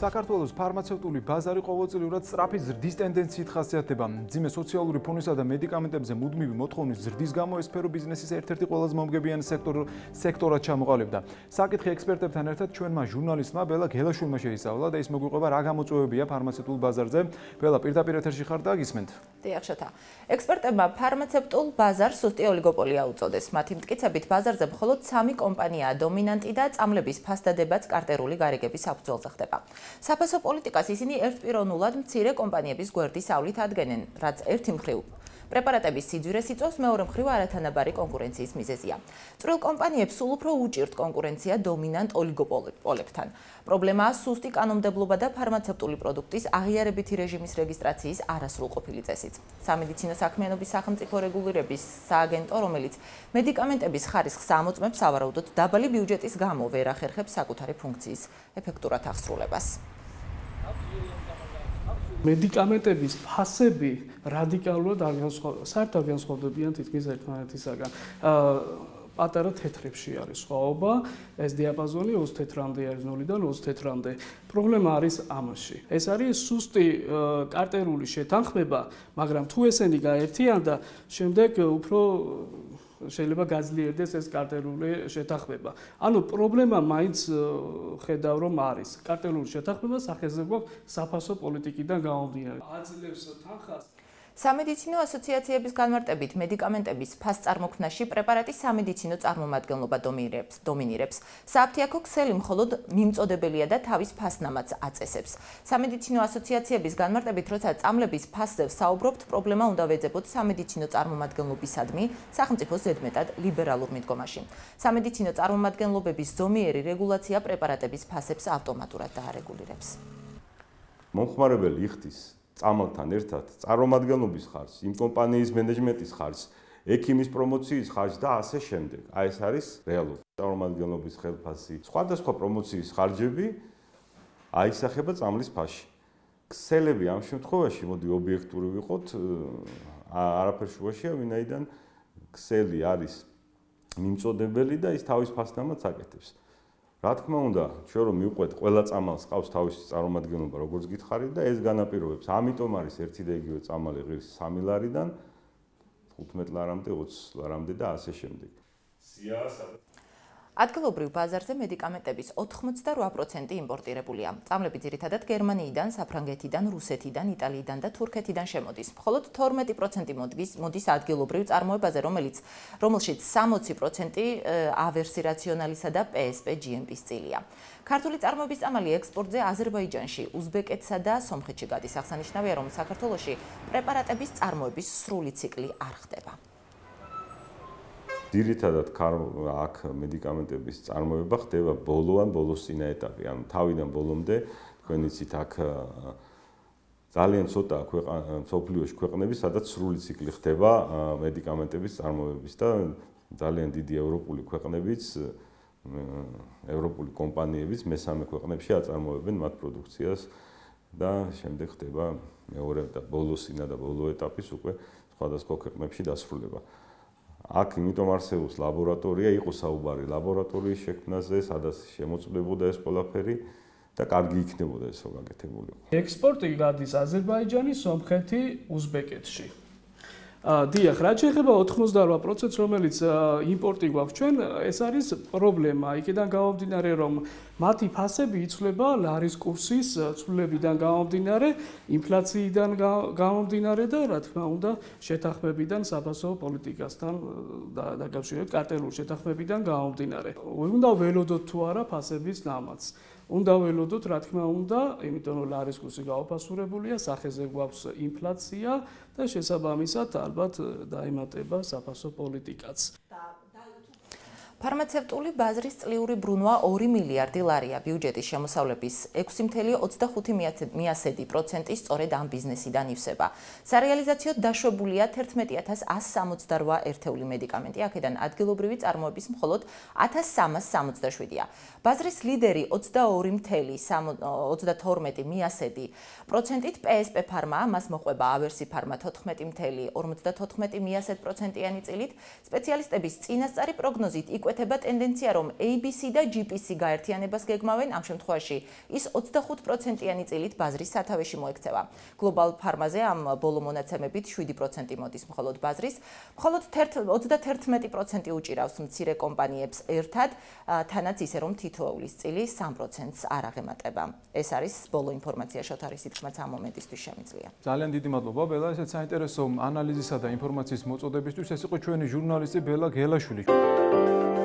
საქართველოს ფარმაცევტული ბაზარი ყოველწლიურად სწრაფი ზრდის ტენდენციით ხასიათდება. მძიმე სოციალური ფონისა და მედიკამენტებზე მუდმივი მოთხოვნის ზრდის გამო ეს სფერო ბიზნესის ერთ-ერთი ყველაზე მომგებიანი სექტორად ჩამოყალიბდა. საკითხი ექსპერტებთან ერთად ჩვენმა ჟურნალისტმა ბელა გელაშვილმა შეისწავლა და ის მოგვიყვება რა გამოწვევებია ფარმაცევტულ ბაზარზე. ბელა, პირდაპირ ეთერში ხარ და გისმენთ. დიახ, შოთა. ექსპერტებმა ფარმაცევტულ ბაზარს სუსტი ოლიგოპოლია უწოდეს. მათი მტკიცებით ბაზარზე მხოლოდ 3 კომპანიაა დომინანტი და წამლების ფასდადებაც კარტერული გარიგების საფუძველზე ხდება. საფასო პოლიტიკას ისინი ერთპიროვნულად მცირე კომპანიების გვერდის ავლით ადგენენ, რაც ერთი მხრივ პრეპარატების სიძვირეს იწვევს, მეორე მხრივ არათანაბარი კონკურენციის მიზეზია. წვრილ კომპანიებს სულ უფრო უჭირთ კონკურენცია დომინანტ ოლიგოპოლებთან. პრობლემაა სუსტი კანონმდებლობა და ფარმაცევტული პროდუქტის აღიარებითი რეჟიმის რეგისტრაციის არასრულყოფილი წესიც. სამედიცინო საქმიანობის სახელმწიფო რეგულირების სააგენტო, რომელიც მედიკამენტების ხარისხს ამოწმებს, სავარაუდოდ დაბალი ბიუჯეტის გამო ვერ ახერხებს საკუთარი ფუნქციის ეფექტურად აღსრულებას. მედიკამენტების ფასები რადიკალურად არ განსხვავდება. საერთოდ არ განსხვავდებიან თითქმის ერთმანეთისაგან. პატარა თეთრებში არის სხვაობა, ეს დიაპაზონი 20 თეთრამდე არის 0-დან 20 თეთრამდე. პრობლემა არის ამაში. ეს არის სუსტი კარტერული შეთანხმება, მაგრამ თუ ესენი გაერთიან და შემდეგ უფრო შეიძლება გაძლიერდეს ეს კარტერული შეთანხმება. ანუ პრობლემა მაინც ხედავ რომ არის. კარტერული შეთანხმება სახეზე გვაქვს საფასო პოლიტიკიდან გამომდინარე. აძლევს თანხას. სამედიცინო ასოციაციების განმარტებით მედიკამენტების ფასწარმოქმნაში პრეპარატის სამედიცინო წარმომადგენლობა დომინირებს. სააფთიაქო ქსელი მხოლოდ მიმწოდებელია და თავის ფასნამაც აწესებს. სამედიცინო ასოციაციების განმარტებით, როცა წამლების ფასზე ვსაუბრობთ, პრობლემა უნდა ვეძებოთ სამედიცინო წარმომადგენლობისადმი სახელმწიფოს ზედმეტად ლიბერალურ მიდგომაში. სამედიცინო წარმომადგენლობების ზომიერი რეგულაცია პრეპარატების ფასებს ავტომატურად დაარეგულირებს. მომხმარებელი იხდის წამალთან ერთად წარმომადგენლობის ხარჯს, იმ კომპანიის მენეჯმენტის ხარჯს, ექიმის პრომოციის ხარჯს და ასე შემდეგ. აი ეს არის რეალური წარმომადგენლობის ხელფასი. სხვადასხვა პრომოციის ხარჯები აისახება წამლის ფასში. ქსელები ამ შემთხვევაში, მოდი ობიექტური ვიყოთ, არაფერ შუაშია, ვინაიდან ქსელი არის მიმწოდებელი და ის თავის ფასნამაც აკეთებს. რა თქმა უნდა, ჩვენ რომ მივყვეთ, ყველა წამალს ყავს თავისი წარმომადგენლობა, როგორც გითხარით და ეს განაპირობებს. ამიტომ არის ერთი და იგივე წამალი ღირს 3 ლარიდან 15 ლარამდე, 20 ლარამდე და ასე შემდეგ. ადგილობრივ ბაზარზე მედიკამენტების 88% იმპორტირებულია. წამლები ძირითადად გერმანიიდან, საფრანგეთიდან, რუსეთიდან, იტალიიდან და თურქეთიდან შემოდის. მხოლოდ 12% მოდის ადგილობრივ წარმოებაზე, რომელშიც 60% ავერსი რაციონალისა და PSP GMP-ის წილია. ქართული წარმოების წამალი ექსპორტზე აზერბაიჯანში, უზბეკეთსა და სომხეთში გადის. აღსანიშნავია, რომ საქართველოში პრეპარატების წარმოების სრული ციკლი არ ხდება. ძირითადად აქ მედიკამენტების წარმოება ხდება ბოლო ან ბოლოსწინა ეტაპი, ანუ თავიდან ბოლომდე თქვენ იცით აქ ძალიან ცოტა მსოფლიოში ქვეყნები, სადაც სრული ციკლი ხდება მედიკამენტების წარმოების და ძალიან დიდი ევროპული ქვეყნებიც, ევროპული კომპანიებიც მესამე ქვეყნებში აწარმოებენ მათ პროდუქციას და შემდეგ ხდება მეორე და ბოლოსწინა და ბოლო ეტაპის უკვე სხვადასხვა ქვეყნებში დასრულება. აქ იმიტომ არსებობს ლაბორატორია, იყო საუბარი ლაბორატორიის შექმნაზე, სადაც შემოწმდებოდა ეს ყველაფერი და კარგი იქნებოდა ეს გაკეთებული. ექსპორტი გადის აზერბაიჯანი, სომხეთი, უზბეკეთში. დიახ, რაც შეეხება 88%, რომელიც იმპორტი გვაქვს ჩვენ, ეს არის პრობლემა. იქიდან გამომდინარე, რომ მათი ფასები იცვლება ლარის კურსის ცვლილებიდან გამომდინარე, ინფლაციიდან გამომდინარე და რა თქმა უნდა, შეთანხმებიდან საფასო პოლიტიკასთან დაკავშირებით კარტერულ შეთანხმებიდან გამომდინარე. უნდა ველოდოთ თუ არა ფასების ნამაც. უნდა ველოდოთ, რა თქმა უნდა, იმიტომ რომ ლარის კურსი გაოფასურებულია, სახეზე გვაქვს ინფლაცია და შესაბამისად ალბათ დაემატება საფასო პოლიტიკაც. ფარმაცევტული ბაზრის წლიური ბრუნვა 2 მილიარდი ლარია. ბიუჯეტის შემოსავლების 6.25% სწორედ ამ ბიზნესიდან ივსება. სარეალიზაციო დაშვებულია 11.168 ერთეული მედიკამენტი, აქედან ადგილობრივი წარმოების მხოლოდ 1367-ია. ბაზრის ლიდერი 22.32% PSP ფარმა, მას მოყვება ავერსი ფარმა 14.54%-იანი წილით. სპეციალისტების წინასწარი პროგნოზით იკვეთება მიუკვეთება ტენდენცია, რომ ABC და GPC გაერთიანებას გეგმავენ, ამ შემთხვევაში ის 25%-იანი წილით ბაზრის სათავეში მოექცევა. გლობალ ფარმაზე ამ ბოლო მონაცემებით 7% მოდის მხოლოდ ბაზრის, მხოლოდ 31% უჭირავს მცირე კომპანიებს ერთად, თანაც ისე რომ თითოეულის წილი 3%-ს არ აღემატება. ეს არის ბოლო ინფორმაცია შოთარის თქმაც ამ მომენტისთვის შემიძლია. ძალიან დიდი მადლობა ბელა, ესეც საინტერესო ანალიზისა და ინფორმაციის მოწოდებისთვის. ეს იყო ჩვენი ჟურნალისტი ბელა გელაშვილი.